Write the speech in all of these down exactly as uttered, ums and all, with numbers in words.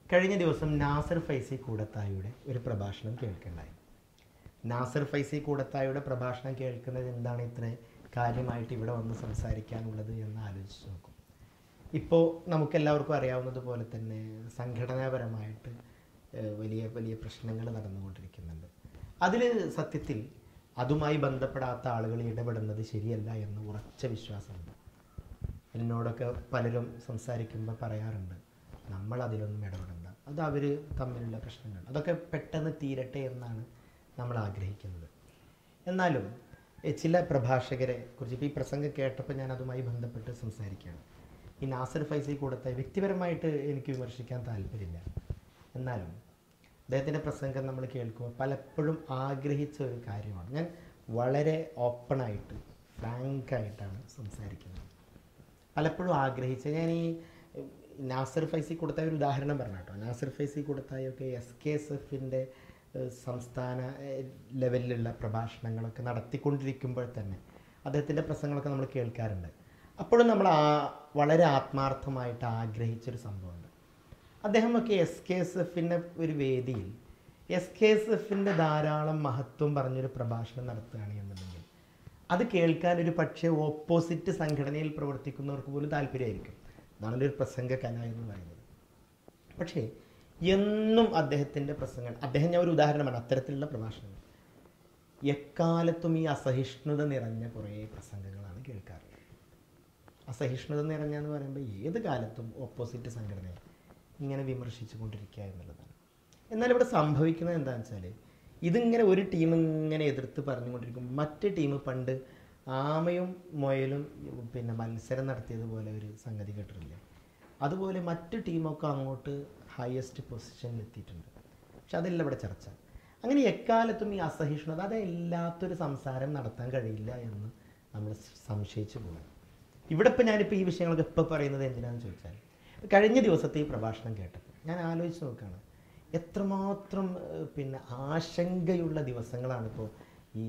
കഴിഞ്ഞ ദിവസം നാസർ ഫൈസി കൂടത്തായിയുടെ ഒരു പ്രഭാഷണം കേൾക്കണ്ടായി. നാസർ ഫൈസി കൂടത്തായിയുടെ പ്രഭാഷണം കേൾക്കുന്നത് എന്താണ് ഇത്ര കാര്യമായിട്ട് ഇവിടെ വന്ന് സംസാരിക്കാനുള്ളത് എന്ന് ആലോചിച്ച് നോക്കും. ഇപ്പോൾ നമുക്കെല്ലാവർക്കും അറിയാവുന്നതുപോലെ തന്നെ സംഘടനാപരമായിട്ട് വലിയ വലിയ പ്രശ്നങ്ങൾ നടന്നുകൊണ്ടിരിക്കുന്നുണ്ട്. അതിൽ സത്യത്തിൽ അതുമായി ബന്ധപ്പെടാത്ത ആളുകൾ ഇടപെടുന്നത് ശരിയല്ല എന്ന് ഉറച്ച വിശ്വാസമുണ്ട്. എന്നോടൊക്കെ പലരും സംസാരിക്കുമ്പോൾ പറയാറുണ്ട്, നമ്മൾ അതിലൊന്നും ഇടപെടണ്ട, അത് അവർ തമ്മിലുള്ള പ്രശ്നങ്ങൾ, അതൊക്കെ പെട്ടെന്ന് തീരട്ടെ എന്നാണ് നമ്മൾ ആഗ്രഹിക്കുന്നത്. എന്നാലും ചില പ്രഭാഷകരെ കുറിച്ച് ഇപ്പോൾ ഈ പ്രസംഗം കേട്ടപ്പോൾ ഞാൻ അതുമായി ബന്ധപ്പെട്ട് സംസാരിക്കുകയാണ്. ഈ നാസർ ഫൈസി കൂടത്തായി വ്യക്തിപരമായിട്ട് എനിക്ക് വിമർശിക്കാൻ താല്പര്യമില്ല. എന്നാലും അദ്ദേഹത്തിൻ്റെ പ്രസംഗം നമ്മൾ കേൾക്കുമ്പോൾ പലപ്പോഴും ആഗ്രഹിച്ച ഒരു കാര്യമാണ്. ഞാൻ വളരെ ഓപ്പണായിട്ട് ഫ്രാങ്കായിട്ടാണ് സംസാരിക്കുന്നത്. പലപ്പോഴും ആഗ്രഹിച്ച ഞാൻ ഈ നാസർ ഫൈസി കൂടത്തായി ഒരു ഉദാഹരണം പറഞ്ഞു കേട്ടോ. നാസർ ഫൈസി കൂടത്തായൊക്കെ എസ് കെ എസ് എഫിൻ്റെ സംസ്ഥാന ലെവലിലുള്ള പ്രഭാഷണങ്ങളൊക്കെ നടത്തിക്കൊണ്ടിരിക്കുമ്പോൾ തന്നെ അദ്ദേഹത്തിൻ്റെ പ്രസംഗങ്ങളൊക്കെ നമ്മൾ കേൾക്കാറുണ്ട്. അപ്പോഴും നമ്മൾ ആ വളരെ ആത്മാർത്ഥമായിട്ട് ആഗ്രഹിച്ചൊരു സംഭവമുണ്ട്. അദ്ദേഹമൊക്കെ എസ് കെ എസ് എഫിൻ്റെ ഒരു വേദിയിൽ എസ് കെ എസ് എഫിൻ്റെ ധാരാളം മഹത്വം പറഞ്ഞൊരു പ്രഭാഷണം നടത്തുകയാണ് എന്നുണ്ടെങ്കിൽ അത് കേൾക്കാൻ ഒരു പക്ഷേ ഓപ്പോസിറ്റ് സംഘടനയിൽ പ്രവർത്തിക്കുന്നവർക്ക് പോലും താല്പര്യമായിരിക്കും. അതാണല്ലോ ഒരു പ്രസംഗ കല എന്ന് പറയുന്നത്. പക്ഷേ എന്നും അദ്ദേഹത്തിൻ്റെ പ്രസംഗങ്ങൾ, അദ്ദേഹം ഞാൻ ഒരു ഉദാഹരണമാണ് അത്തരത്തിലുള്ള പ്രഭാഷണങ്ങൾ, എക്കാലത്തും ഈ അസഹിഷ്ണുത നിറഞ്ഞ കുറേ പ്രസംഗങ്ങളാണ് കേൾക്കാറ്. അസഹിഷ്ണുത നിറഞ്ഞെന്ന് പറയുമ്പോൾ ഏത് കാലത്തും ഓപ്പോസിറ്റ് സംഘടനയെ ഇങ്ങനെ വിമർശിച്ചു കൊണ്ടിരിക്കുക എന്നുള്ളതാണ്. എന്നാൽ ഇവിടെ സംഭവിക്കുന്നത് എന്താണെന്ന് വെച്ചാൽ ഇതിങ്ങനെ ഒരു ടീം ഇങ്ങനെ എതിർത്ത് പറഞ്ഞുകൊണ്ടിരിക്കും. മറ്റേ ടീം പണ്ട് ആമയും മുയലും പിന്നെ മത്സരം നടത്തിയതുപോലെ ഒരു സംഗതി കേട്ടിട്ടില്ലേ? അതുപോലെ മറ്റു ടീമൊക്കെ അങ്ങോട്ട് ഹയസ്റ്റ് പൊസിഷനിൽ എത്തിയിട്ടുണ്ട്. പക്ഷെ അതല്ല ഇവിടെ ചർച്ച. അങ്ങനെ എക്കാലത്തും ഈ അസഹിഷ്ണുത അതല്ലാത്തൊരു സംസാരം നടത്താൻ കഴിയില്ല എന്ന് നമ്മൾ സംശയിച്ചു പോകും. ഇവിടെ ഇപ്പം ഞാനിപ്പോൾ ഈ വിഷയങ്ങളൊക്കെ ഇപ്പോൾ പറയുന്നത് എന്തിനാണെന്ന് ചോദിച്ചാൽ, കഴിഞ്ഞ ദിവസത്തെ ഈ പ്രഭാഷണം കേട്ടപ്പോൾ ഞാൻ ആലോചിച്ച് നോക്കുകയാണ്, എത്രമാത്രം പിന്നെ ആശങ്കയുള്ള ദിവസങ്ങളാണിപ്പോൾ ഈ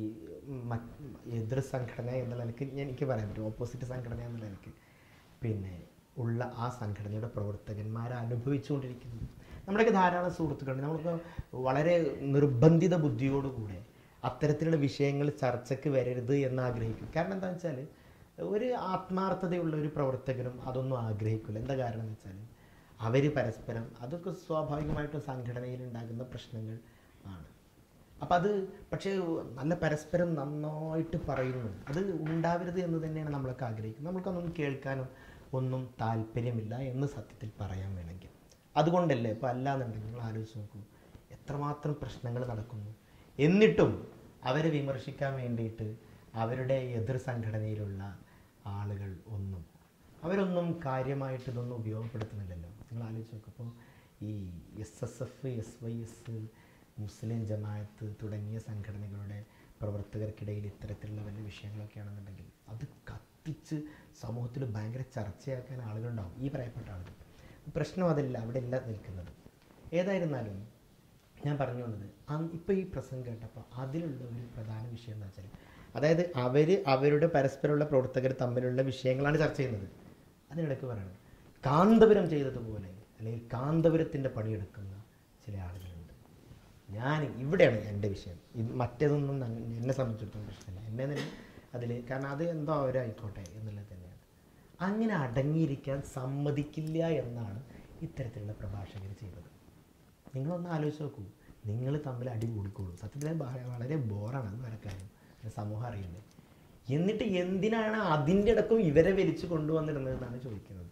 എതിർ സംഘടന എന്നുള്ള നിലയ്ക്ക് എനിക്ക് പറയാൻ പറ്റും, ഓപ്പോസിറ്റ് സംഘടന എന്നുള്ള നിലയ്ക്ക് പിന്നെ ഉള്ള ആ സംഘടനയുടെ പ്രവർത്തകന്മാർ അനുഭവിച്ചുകൊണ്ടിരിക്കുന്നത്. നമ്മുടെയൊക്കെ ധാരാളം സുഹൃത്തുക്കളുണ്ട്. നമ്മൾക്ക് വളരെ നിർബന്ധിത ബുദ്ധിയോടുകൂടെ അത്തരത്തിലുള്ള വിഷയങ്ങൾ ചർച്ചയ്ക്ക് വരരുത് എന്ന് ആഗ്രഹിക്കും. കാരണം എന്താണെന്ന് വെച്ചാൽ ഒരു ആത്മാർത്ഥതയുള്ള ഒരു പ്രവർത്തകരും അതൊന്നും ആഗ്രഹിക്കില്ല. എന്താ കാരണം എന്ന് വെച്ചാൽ അവർ പരസ്പരം, അതൊക്കെ സ്വാഭാവികമായിട്ടും സംഘടനയിൽ ഉണ്ടാകുന്ന പ്രശ്നങ്ങൾ ആണ്. അപ്പം അത് പക്ഷേ നല്ല പരസ്പരം നന്നായിട്ട് പറയുന്നു, അത് ഉണ്ടാവരുത് എന്ന് തന്നെയാണ് നമ്മളൊക്കെ ആഗ്രഹിക്കുന്നത്. നമ്മൾക്കൊന്നും കേൾക്കാനോ ഒന്നും താല്പര്യമില്ല എന്ന് സത്യത്തിൽ പറയാൻ വേണമെങ്കിൽ. അതുകൊണ്ടല്ലേ ഇപ്പോൾ അല്ലാന്നുണ്ടെങ്കിൽ നിങ്ങൾ ആലോചിച്ച് നോക്കൂ, എത്രമാത്രം പ്രശ്നങ്ങൾ നടക്കുന്നു. എന്നിട്ടും അവരെ വിമർശിക്കാൻ വേണ്ടിയിട്ട് അവരുടെ എതിർ സംഘടനയിലുള്ള ആളുകൾ ഒന്നും അവരൊന്നും കാര്യമായിട്ട് ഇതൊന്നും ഉപയോഗപ്പെടുത്തുന്നില്ലല്ലോ. നിങ്ങൾ ആലോചിച്ച് നോക്കും. അപ്പോൾ ഈ S S F, S Y S, Muslim Jamaat തുടങ്ങിയ സംഘടനകളുടെ പ്രവർത്തകർക്കിടയിൽ ഇത്തരത്തിലുള്ള വലിയ വിഷയങ്ങളൊക്കെ ആണെന്നുണ്ടെങ്കിൽ അത് കത്തിച്ച് സമൂഹത്തിൽ ഭയങ്കര ചർച്ചയാക്കാൻ ആളുകളുണ്ടാവും, ഈ പറയപ്പെട്ട ആളുകൾ. പ്രശ്നം അതല്ല, അവിടെ അല്ല നിൽക്കുന്നത്. ഏതായിരുന്നാലും ഞാൻ പറഞ്ഞുകൊണ്ടത് ഇപ്പോൾ ഈ പ്രസംഗം കേട്ടപ്പോൾ അതിലുള്ള ഒരു പ്രധാന വിഷയം എന്താ വെച്ചാൽ, അതായത് അവർ അവരുടെ പരസ്പരമുള്ള പ്രവർത്തകർ തമ്മിലുള്ള വിഷയങ്ങളാണ് ചർച്ച ചെയ്യുന്നത്. അതിനിടയ്ക്ക് പറയണം, കാന്തപുരം ചെയ്തതുപോലെ അല്ലെങ്കിൽ കാന്തപുരത്തിൻ്റെ പണിയെടുക്കുന്ന ചില ആളുകളുണ്ട്. ഞാൻ ഇവിടെയാണ് എൻ്റെ വിഷയം, ഇത് മറ്റേതൊന്നും എന്നെ സംബന്ധിച്ചിടത്തോളം പ്രശ്നമില്ല, എന്നെ തന്നെ അതിൽ, കാരണം അത് എന്തോ അവരായിക്കോട്ടെ എന്നുള്ളത് തന്നെയാണ്. അങ്ങനെ അടങ്ങിയിരിക്കാൻ സമ്മതിക്കില്ല എന്നാണ് ഇത്തരത്തിലുള്ള പ്രഭാഷകർ ചെയ്തത്. നിങ്ങളൊന്ന് ആലോചിച്ച് നോക്കൂ, നിങ്ങൾ തമ്മിൽ അടി കൂടിക്കോളൂ. സത്യത്തിൽ വളരെ ബോറാണ്, അത് വേറെ കാര്യം, സമൂഹം അറിയില്ലേ. എന്നിട്ട് എന്തിനാണ് അതിൻ്റെ ഇടക്കും ഇവരെ വലിച്ചു കൊണ്ടുവന്നിരുന്നതെന്നാണ് ചോദിക്കുന്നത്.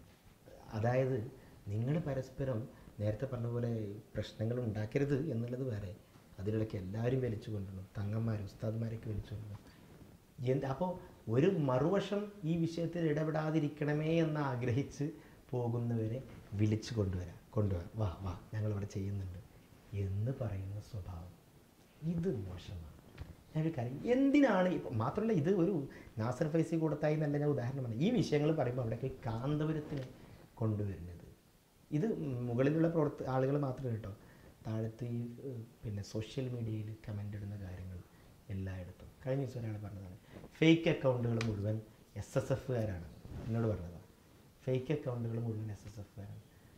അതായത് നിങ്ങൾ പരസ്പരം നേരത്തെ പറഞ്ഞ പോലെ പ്രശ്നങ്ങൾ ഉണ്ടാക്കരുത് എന്നുള്ളത് വേറെ, അതിനിടയ്ക്ക് എല്ലാവരും വലിച്ചു കൊണ്ടുവരണം, തങ്ങന്മാർ ഉസ്താദ്മാരൊക്കെ വലിച്ചു കൊണ്ടുവരണം. എന്ത് അപ്പോൾ ഒരു മറുവശം ഈ വിഷയത്തിൽ ഇടപെടാതിരിക്കണമേ എന്ന് ആഗ്രഹിച്ച് പോകുന്നവരെ വിളിച്ചു കൊണ്ടുവരാം, കൊണ്ടുവരാം വാ വാ ഞങ്ങളിവിടെ ചെയ്യുന്നുണ്ട് എന്ന് പറയുന്ന സ്വഭാവം, ഇത് മോശമാണ്. ഞാനൊരു കാര്യം, എന്തിനാണ് ഇപ്പം മാത്രമല്ല, ഇത് ഒരു നാസർ ഫൈസി കൂടത്തായി എന്നല്ല ഞാൻ ഉദാഹരണമാണ്. ഈ വിഷയങ്ങൾ പറയുമ്പോൾ അവിടെയൊക്കെ കാന്തപുരത്തിന് കൊണ്ടുവരുന്നത്, ഇത് മുകളിലുള്ള പ്രവർത്ത ആളുകൾ മാത്രമേ കേട്ടോ, താഴത്ത് ഈ പിന്നെ സോഷ്യൽ മീഡിയയിൽ കമൻ്റ് ഇടുന്ന കാര്യങ്ങൾ എല്ലായിടത്തും. കഴിഞ്ഞ ദിവസം ഒരാൾ പറഞ്ഞതാണ്, ഫേക്ക് അക്കൗണ്ടുകൾ മുഴുവൻ എസ് എസ് എഫുകാരാണ് എന്നോട് പറഞ്ഞതാണ്. ഫേക്ക് അക്കൗണ്ടുകൾ മുഴുവൻ എസ് എസ് എഫുകാരാണ്.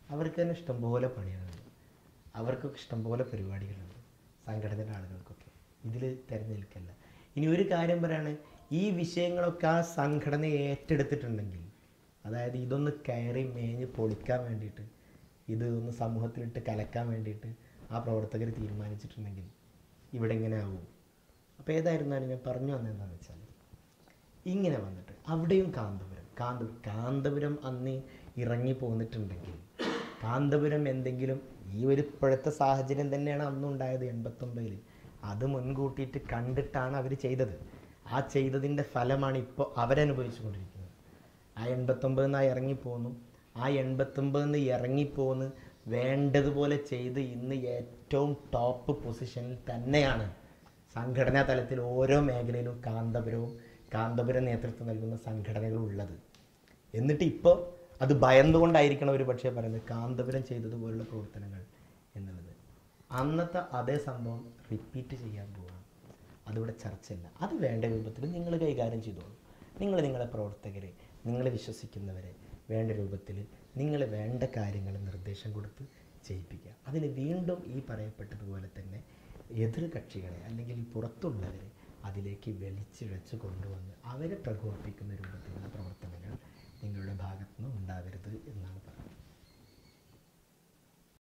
അവർക്ക് തന്നെ ഇഷ്ടംപോലെ പണികളുണ്ട്, അവർക്കൊക്കെ ഇഷ്ടംപോലെ പരിപാടികളുണ്ട്, സംഘടനയുടെ ആളുകൾക്കൊക്കെ. ഇതിൽ തിരഞ്ഞെടുക്കല്ല. ഇനി ഒരു കാര്യം പറയാണ്, ഈ വിഷയങ്ങളൊക്കെ ആ സംഘടന ഏറ്റെടുത്തിട്ടുണ്ടെങ്കിൽ, അതായത് ഇതൊന്ന് കയറി മേഞ്ഞ് പൊളിക്കാൻ വേണ്ടിയിട്ട്, ഇത് ഒന്ന് സമൂഹത്തിലിട്ട് കലക്കാൻ വേണ്ടിയിട്ട് ആ പ്രവർത്തകർ തീരുമാനിച്ചിട്ടുണ്ടെങ്കിൽ ഇവിടെ ഇങ്ങനെ ആവും. അപ്പോൾ ഏതായിരുന്നാലും ഞാൻ പറഞ്ഞു വന്നതെന്താണെന്ന് വെച്ചാൽ, ഇങ്ങനെ വന്നിട്ട് അവിടെയും കാന്തപുരം കാന്തപുരം കാന്തപുരം അന്ന് ഇറങ്ങി പോന്നിട്ടുണ്ടെങ്കിൽ, കാന്തപുരം എന്തെങ്കിലും ഈ ഒരു ഇപ്പോഴത്തെ സാഹചര്യം തന്നെയാണ് അന്നുണ്ടായത് എൺപത്തൊമ്പതിൽ. അത് മുൻകൂട്ടിയിട്ട് കണ്ടിട്ടാണ് അവർ ചെയ്തത്. ആ ചെയ്തതിൻ്റെ ഫലമാണ് ഇപ്പോൾ അവരനുഭവിച്ചു കൊണ്ടിരിക്കുന്നത്. ആ എൺപത്തൊമ്പതിൽ നിന്ന് ഇറങ്ങിപ്പോന്നു, ആ എൺപത്തൊമ്പതിൽ നിന്ന് ഇറങ്ങിപ്പോന്ന് വേണ്ടതുപോലെ ചെയ്ത് ഇന്ന് ഏറ്റവും ടോപ്പ് പൊസിഷനിൽ തന്നെയാണ് സംഘടനാ തലത്തിൽ ഓരോ മേഖലയിലും കാന്തപുരവും കാന്തപുരം നേതൃത്വം നൽകുന്ന സംഘടനകളും ഉള്ളത്. എന്നിട്ട് ഇപ്പോൾ അത് ഭയന്നുകൊണ്ടായിരിക്കണം ഒരു പക്ഷേ പറയുന്നത് കാന്തപുരം ചെയ്തതുപോലുള്ള പ്രവർത്തനങ്ങൾ എന്നുള്ളത്. അന്നത്തെ അതേ സംഭവം റിപ്പീറ്റ് ചെയ്യാൻ പോവുകയാണ്. അതിവിടെ ചർച്ചയില്ല. അത് വേണ്ട രൂപത്തിൽ നിങ്ങൾ കൈകാര്യം ചെയ്തോളൂ. നിങ്ങൾ നിങ്ങളെ പ്രവർത്തകരെ, നിങ്ങൾ വിശ്വസിക്കുന്നവരെ വേണ്ട രൂപത്തിൽ നിങ്ങൾ വേണ്ട കാര്യങ്ങൾ നിർദ്ദേശം കൊടുത്ത് ചെയ്യിപ്പിക്കുക. അതിന് വീണ്ടും ഈ പറയപ്പെട്ടതുപോലെ തന്നെ എതിർ കക്ഷികളെ അല്ലെങ്കിൽ പുറത്തുള്ളവരെ അതിലേക്ക് വലിച്ചിഴച്ച് കൊണ്ടുവന്ന് അവരെ പ്രകോപിപ്പിക്കുന്ന രൂപത്തിലുള്ള പ്രവർത്തനങ്ങൾ നിങ്ങളുടെ ഭാഗത്തുനിന്ന് ഉണ്ടാവരുത് എന്നാണ് പറയുന്നത്.